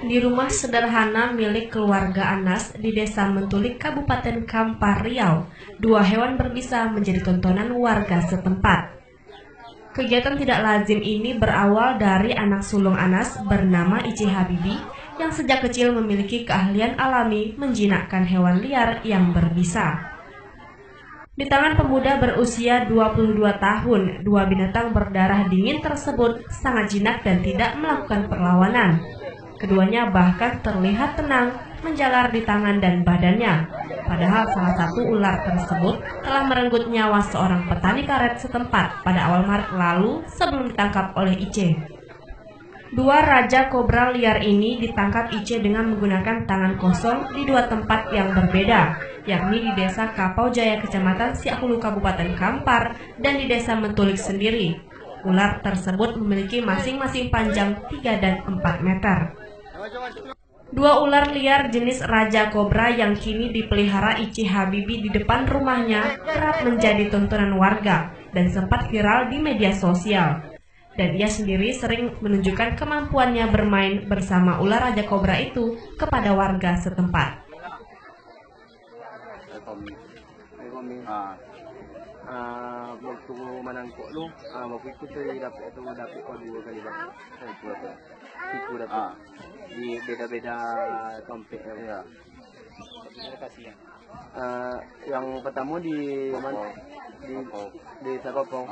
Di rumah sederhana milik keluarga Anas di Desa Mentulik, Kabupaten Kampar, Riau, dua hewan berbisa menjadi tontonan warga setempat. Kegiatan tidak lazim ini berawal dari anak sulung Anas bernama Ice Habibi yang sejak kecil memiliki keahlian alami menjinakkan hewan liar yang berbisa. Di tangan pemuda berusia 22 tahun, dua binatang berdarah dingin tersebut sangat jinak dan tidak melakukan perlawanan. Keduanya bahkan terlihat tenang menjalar di tangan dan badannya. Padahal salah satu ular tersebut telah merenggut nyawa seorang petani karet setempat pada awal Maret lalu sebelum ditangkap oleh Ice. Dua raja kobra liar ini ditangkap Ice dengan menggunakan tangan kosong di dua tempat yang berbeda, yakni di Desa Kapau Jaya, Kecamatan Siakulu, Kabupaten Kampar, dan di Desa Mentulik sendiri. Ular tersebut memiliki masing-masing panjang 3 dan 4 meter. Dua ular liar jenis raja kobra yang kini dipelihara Ice Habibi di depan rumahnya kerap menjadi tontonan warga dan sempat viral di media sosial. Dan ia sendiri sering menunjukkan kemampuannya bermain bersama ular raja kobra itu kepada warga setempat. Waktu menangkap lu, waktu itu saya dapat kau 2 kali bang. Tipu dapat di beda-beda tempat ya. Yang pertama di mana? Di Sakopong.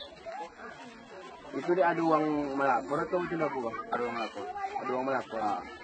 Itu dia ada uang melapor atau macam apa bang? Ada uang melapor.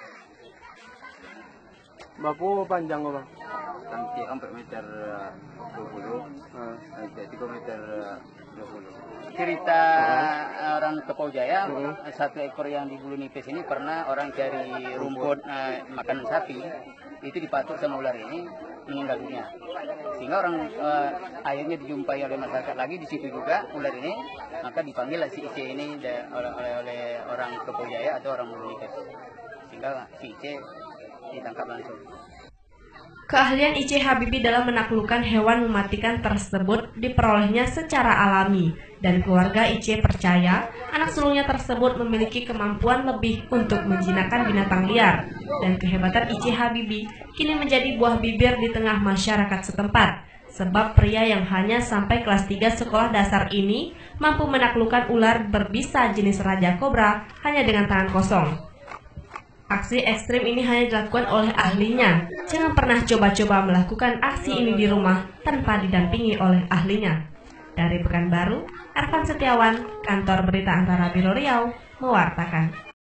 Berapa panjang bang? Sampai 4 meter 20, 3 meter 20. Cerita orang Kapau Jaya, satu ekor yang di Bulu Nipis ini pernah orang cari rumput makanan sapi, itu dipatuk sama ular ini, meninggal dunia. Sehingga orang akhirnya dijumpai oleh masyarakat lagi di situ juga ular ini, maka dipanggil si Ice ini oleh orang Kapau Jaya atau orang Bulu Nipis. Sehingga si Ice ditangkap langsung. Keahlian Ice Habibi dalam menaklukkan hewan mematikan tersebut diperolehnya secara alami, dan keluarga Ice percaya anak sulungnya tersebut memiliki kemampuan lebih untuk menjinakkan binatang liar, dan kehebatan Ice Habibi kini menjadi buah bibir di tengah masyarakat setempat, sebab pria yang hanya sampai kelas 3 sekolah dasar ini mampu menaklukkan ular berbisa jenis raja kobra hanya dengan tangan kosong. Aksi ekstrim ini hanya dilakukan oleh ahlinya. Jangan pernah coba-coba melakukan aksi ini di rumah tanpa didampingi oleh ahlinya. Dari Pekanbaru, Arfan Setiawan, Kantor Berita Antara Biro Riau, mewartakan.